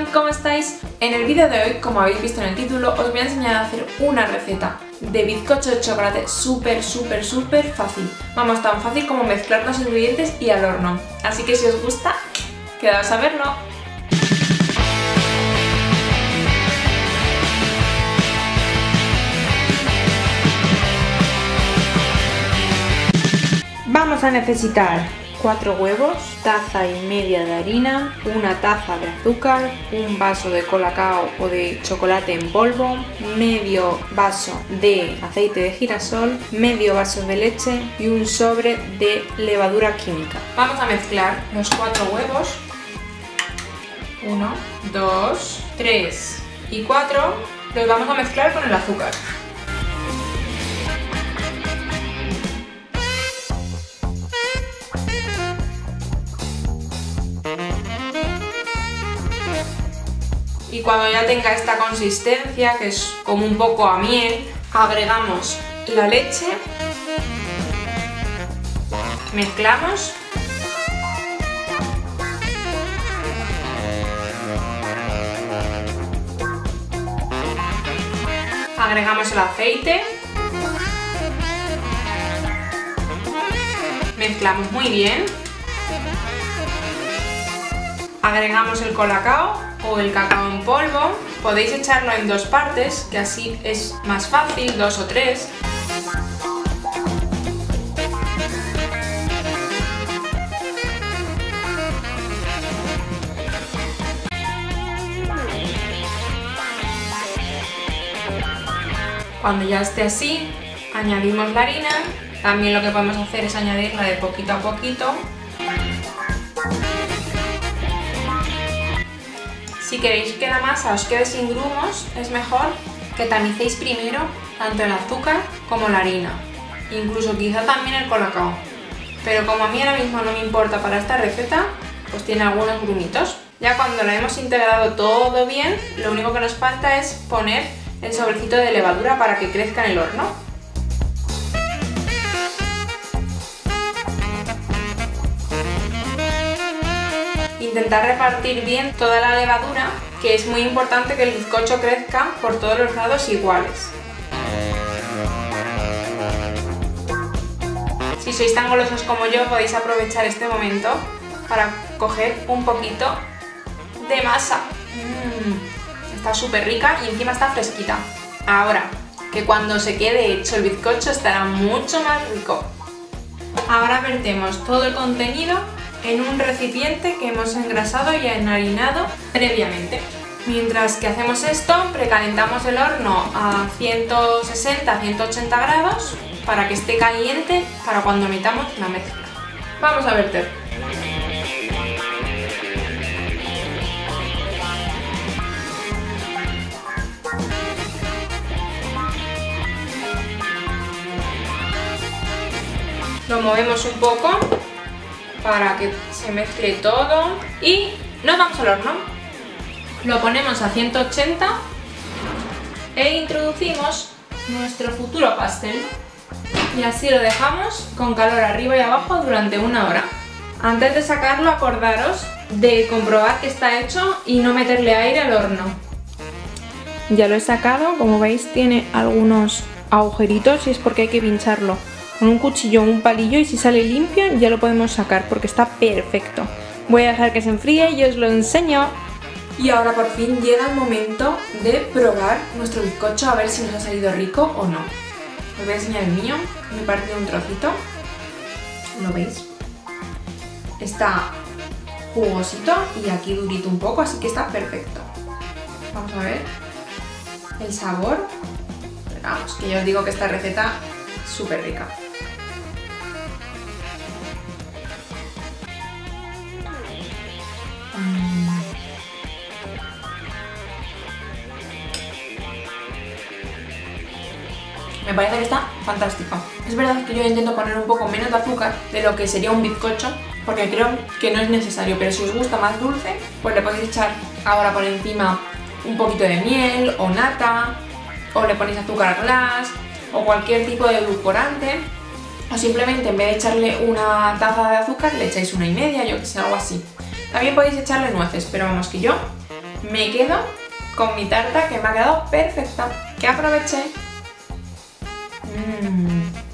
Hola, ¿cómo estáis? En el vídeo de hoy, como habéis visto en el título, os voy a enseñar a hacer una receta de bizcocho de chocolate súper fácil. Vamos, tan fácil como mezclar los ingredientes y al horno. Así que si os gusta, quedaos a verlo. Vamos a necesitar 4 huevos, taza y media de harina, una taza de azúcar, un vaso de colacao o de chocolate en polvo, medio vaso de aceite de girasol, medio vaso de leche y un sobre de levadura química. Vamos a mezclar los 4 huevos, 1, 2, 3 y 4, los vamos a mezclar con el azúcar. Y cuando ya tenga esta consistencia, que es como un poco a miel, agregamos la leche, mezclamos, agregamos el aceite, mezclamos muy bien, agregamos el colacao o el cacao en polvo. Podéis echarlo en 2 partes, que así es más fácil, 2 o 3. Cuando ya esté así, añadimos la harina. También lo que podemos hacer es añadirla de poquito a poquito. Si queréis que la masa os quede sin grumos, es mejor que tamicéis primero tanto el azúcar como la harina, incluso quizá también el colacao. Pero como a mí ahora mismo no me importa para esta receta, pues tiene algunos grumitos. Ya cuando la hemos integrado todo bien, lo único que nos falta es poner el sobrecito de levadura para que crezca en el horno. Intentar repartir bien toda la levadura, que es muy importante que el bizcocho crezca por todos los lados iguales. Si sois tan golosos como yo, podéis aprovechar este momento para coger un poquito de masa. Está súper rica y encima está fresquita. Ahora, que cuando se quede hecho el bizcocho estará mucho más rico. Ahora vertemos todo el contenido en un recipiente que hemos engrasado y enharinado previamente. Mientras que hacemos esto, precalentamos el horno a 160-180 grados para que esté caliente para cuando metamos la mezcla. Vamos a verter. Lo movemos un poco para que se mezcle todo y nos vamos al horno. Lo ponemos a 180 e introducimos nuestro futuro pastel y así lo dejamos con calor arriba y abajo durante 1 hora. Antes de sacarlo, acordaros de comprobar que está hecho y no meterle aire al horno. Ya lo he sacado, como veis tiene algunos agujeritos y es porque hay que pincharlo con un cuchillo o un palillo y si sale limpio ya lo podemos sacar porque está perfecto. Voy a dejar que se enfríe y os lo enseño. Y ahora por fin llega el momento de probar nuestro bizcocho a ver si nos ha salido rico o no. Os voy a enseñar el mío, me he partido un trocito. ¿Lo veis? Está jugosito y aquí durito un poco, así que está perfecto. Vamos a ver el sabor. Vamos, que ya os digo que esta receta es súper rica. Me parece que está fantástico. Es verdad que yo intento poner un poco menos de azúcar de lo que sería un bizcocho, porque creo que no es necesario, pero si os gusta más dulce, pues le podéis echar ahora por encima un poquito de miel o nata, o le ponéis azúcar glass, o cualquier tipo de edulcorante, o simplemente en vez de echarle una taza de azúcar le echáis 1,5, yo que sé, algo así. También podéis echarle nueces, pero vamos, que yo me quedo con mi tarta que me ha quedado perfecta. Que aproveché.